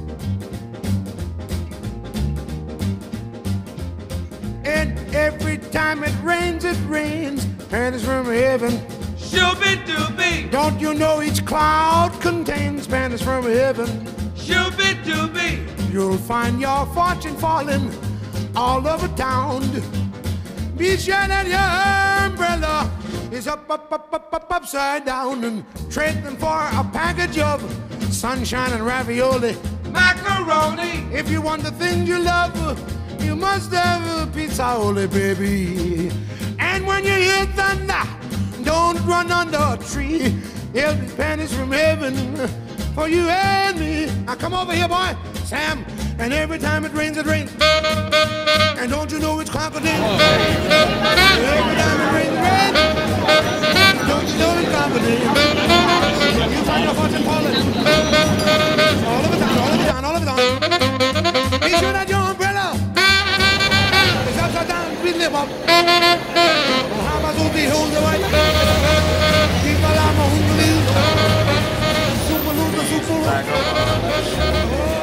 And every time it rains, pennies from heaven. Shooby-dooby. Don't you know each cloud contains pennies from heaven? Shooby-dooby. You'll find your fortune falling all over town. Be sure that your umbrella is upside down, and trade them for a package of sunshine and ravioli. Macaroni. If you want the things you love, you must have a pizza, baby. And when you hear thunder, don't run under a tree. There'll be pennies from heaven for you and me. Now come over here, boy, Sam. And every time it rains, and don't you know it's crocodile? Every time it rains, don't you know it's crocodile? You find your fortune falling all over town, all over town, all over town. Be sure that your umbrella is upside down, breathe them up. How about those behold the white? Keep a llama who believes. Super loser, super.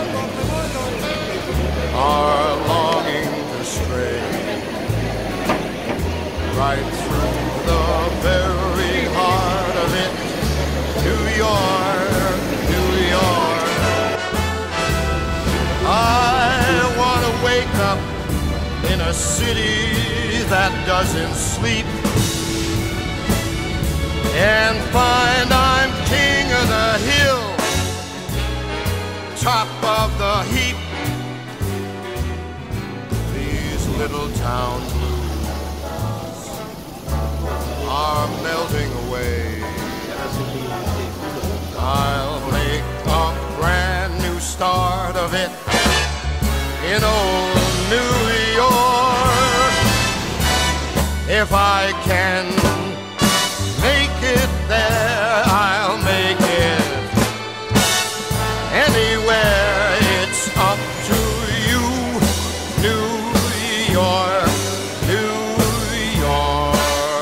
Are longing to stray right through the very heart of it. New York, New York. I want to wake up in a city that doesn't sleep and find I'm king of the hill, top of the heap. Little town blues are melting away. I'll make a brand new start of it in old New York. If I can make it there, I'll make it anywhere. It's up to you, New York, New York.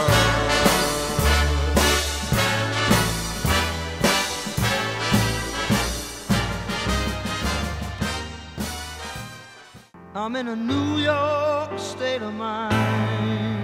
I'm in a New York state of mind.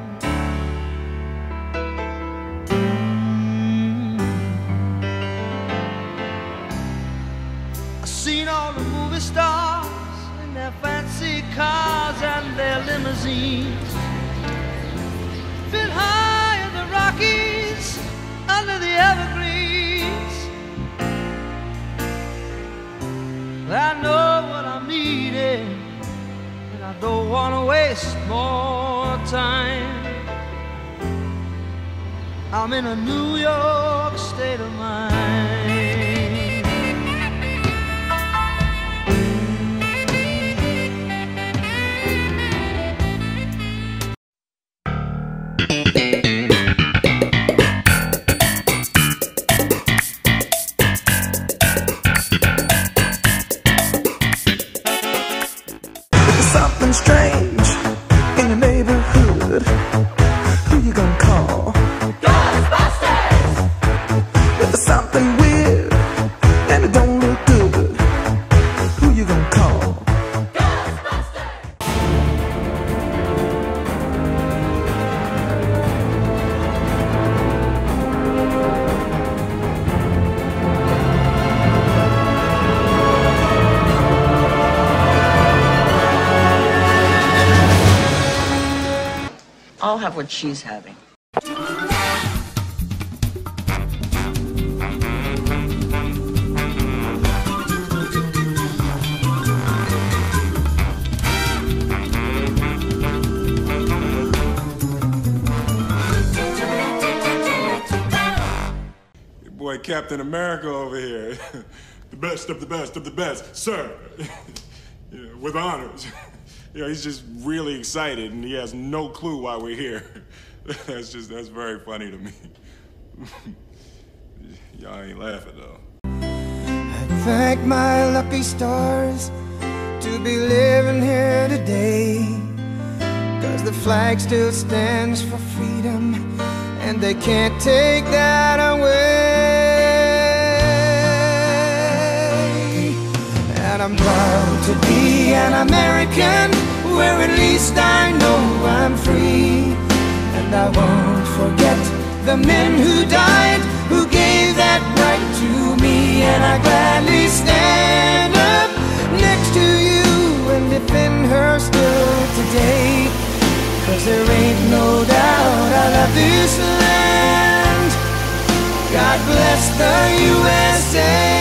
I've seen all the movie stars in their fancy cars and their limousines, been high in the Rockies, under the evergreens. I know what I'm needing, and I don't want to waste more time. I'm in a New York state of mind. Something strange in your neighborhood. Who you gonna call? Ghostbusters! There's something weird and it don't look good. Who you gonna call? Ghostbusters! I'll have what she's having. Your boy Captain America over here. The best of the best of the best, sir. Yeah, with honors. You know, he's just really excited and he has no clue why we're here. That's very funny to me. Y'all ain't laughing though. I thank my lucky stars to be living here today, 'cause the flag still stands for freedom and they can't take that away. And And I'm proud to be an American, where at least I know I'm free. And I won't forget the men who died, who gave that right to me. And I gladly stand up next to you and defend her still today. 'Cause there ain't no doubt I love this land. God bless the USA.